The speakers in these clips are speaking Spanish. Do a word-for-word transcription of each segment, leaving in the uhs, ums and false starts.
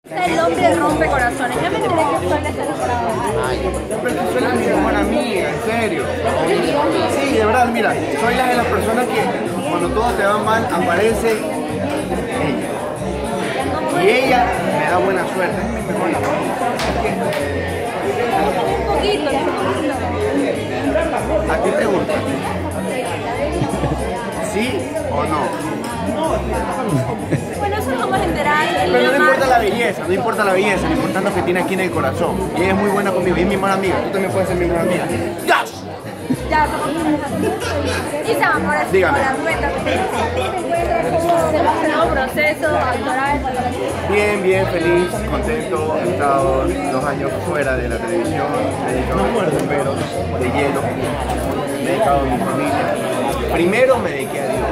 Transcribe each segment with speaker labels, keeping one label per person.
Speaker 1: El hombre rompe corazones. Yo me enteré que Sol está enamorado.
Speaker 2: Ay, pero tú eres mi mejor amiga, en serio. Sí, de verdad, mira, soy la de las personas que cuando todo te va mal aparece ella. Y ella me da buena suerte, es mi mejor amiga.
Speaker 1: Un poquito, un poquito.
Speaker 2: ¿A ti te gusta? ¿Sí o no?
Speaker 1: Bueno, eso nos vamos a enterar.
Speaker 2: Pero no importa la belleza, no importa la belleza, lo importante es lo que tiene aquí en el corazón. Y ella es muy buena conmigo, y es mi mejor amiga. Tú también puedes ser mi mejor amiga. ¡Yes!
Speaker 1: Ya, somos y se amor así
Speaker 2: Dígame.
Speaker 1: con la cuenta. Se va a hacer un proceso actoral.
Speaker 2: Bien, bien, feliz, contento. He estado dos años fuera de la televisión, me he dedicado a los bomberos de hielo, me he dedicado a mi familia. Primero me dediqué a Dios.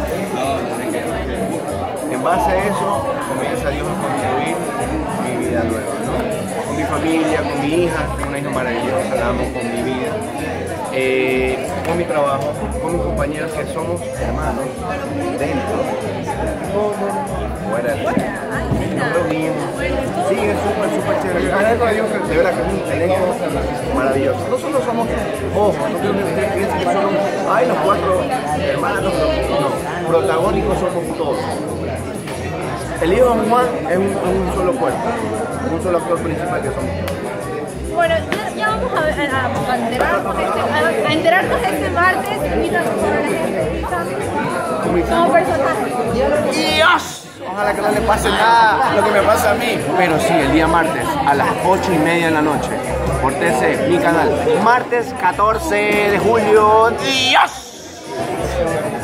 Speaker 2: En base a eso, comienza Dios a construir mi vida nueva, ¿no? Con mi familia, con mi hija, una hija maravillosa, la amo con mi vida. Eh, con mi trabajo, con mis compañeros que somos hermanos, dentro, fuera de nos reunimos. Sí, es súper, súper chévere. Agradezco a Dios que de verdad que es un elenco maravilloso. Nosotros somos, ojo, no quiero que ustedes piensen que somos, ay, los cuatro hermanos, no, protagónicos somos todos. El hijo de Juan es un, un solo cuerpo, un solo actor principal que somos todos.
Speaker 1: Bueno, ya, ya vamos a, ver, a, a, enterarnos este, a, a enterarnos este martes. Invítanos por la entrevista como personaje.
Speaker 2: ¡Dios! Ojalá que no le pase nada lo que me pasa a mí. Pero sí, el día martes a las ocho y media de la noche por T C, mi canal. Martes catorce de julio. ¡Dios!